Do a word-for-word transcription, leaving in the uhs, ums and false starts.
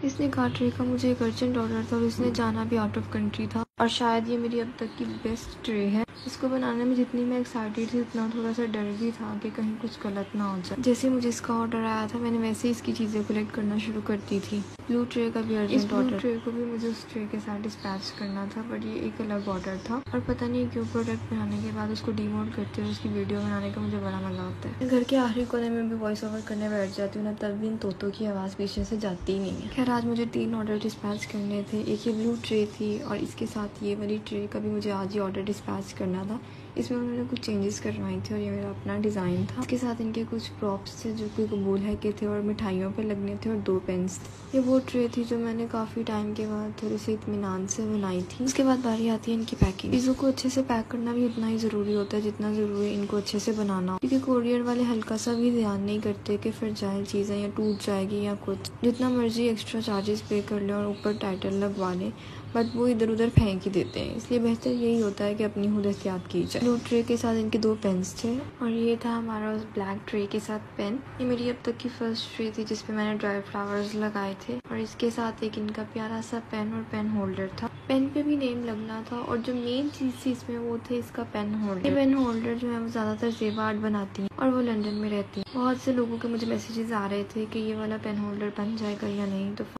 इसने कहा ट्रे का मुझे एक अर्जेंट ऑर्डर था और इसने जाना भी आउट ऑफ कंट्री था और शायद ये मेरी अब तक की बेस्ट ट्रे है। इसको बनाने में जितनी मैं एक्साइटेड थी उतना थोड़ा सा डर भी था कि कहीं कुछ गलत ना हो जाए। जैसे मुझे इसका ऑर्डर आया था मैंने वैसे ही इसकी चीज़ें कलेक्ट करना शुरू कर दी थी। ब्लू ट्रे का भी अर्जेंट ऑर्डर, ब्लू ट्रे को भी मुझे उस ट्रे के साथ डिस्पैच करना था बट ये एक अलग ऑर्डर था और पता नहीं क्यों प्रोडक्ट बनाने के बाद उसको डीमोड करते हुए उसकी वीडियो बनाने का मुझे बड़ा मजा आता है। घर के आखिरी कोने में भी वॉइस ओवर करने बैठ जाती हूँ ना, तब भी इन तोतों की आवाज़ पीछे से जाती ही नहीं है। खैर आज मुझे तीन ऑर्डर डिस्पैच करने थे। एक ये ब्लू ट्रे थी और इसके साथ ये वाली ट्रे का भी मुझे आज ही ऑर्डर डिस्पैच करना था। इसमें उन्होंने कुछ चेंजेस करवाई थी और ये मेरा अपना डिज़ाइन था। इसके साथ इनके कुछ प्रॉप्स थे जो कि कबूल है के थे और मिठाइयों पे लगने थे और दो पेन्स थे। ये वो ट्रे थी जो मैंने काफ़ी टाइम के बाद थोड़ी सी इत्मीनान से बनाई थी। उसके बाद बारी आती है इनकी पैकिंग। चीज़ों को अच्छे से पैक करना भी उतना ही ज़रूरी होता है जितना ज़रूरी है इनको अच्छे से बनाना, क्योंकि कोरियर वाले हल्का सा भी ध्यान नहीं करते कि फ्रेजाइल चीज़ें या टूट जाएगी या कुछ। जितना मर्जी एक्स्ट्रा चार्जेस पे कर ले और ऊपर टाइटल लगवा लें बट वो इधर उधर फेंक ही देते हैं। इसलिए बेहतर यही होता है कि अपनी खुद एहतियात की जाए। ब्लू ट्रे के साथ इनके दो पेन्स थे और ये था हमारा उस ब्लैक ट्रे के साथ पेन। ये मेरी अब तक की फर्स्ट ट्रे थी जिसपे मैंने ड्राई फ्लावर्स लगाए थे और इसके साथ एक इनका प्यारा सा पेन और पेन होल्डर था। पेन पे भी नेम लगना था और जो मेन चीज़ थी इसमें वो थे इसका पेन होल्डर। ये पेन होल्डर जो है वो ज़्यादातर जेबा आर्ट बनाती हैं और वो लंदन में रहती हैं। बहुत से लोगों के मुझे मैसेजेस आ रहे थे कि ये वाला पेन होल्डर बन जाएगा या नहीं, तो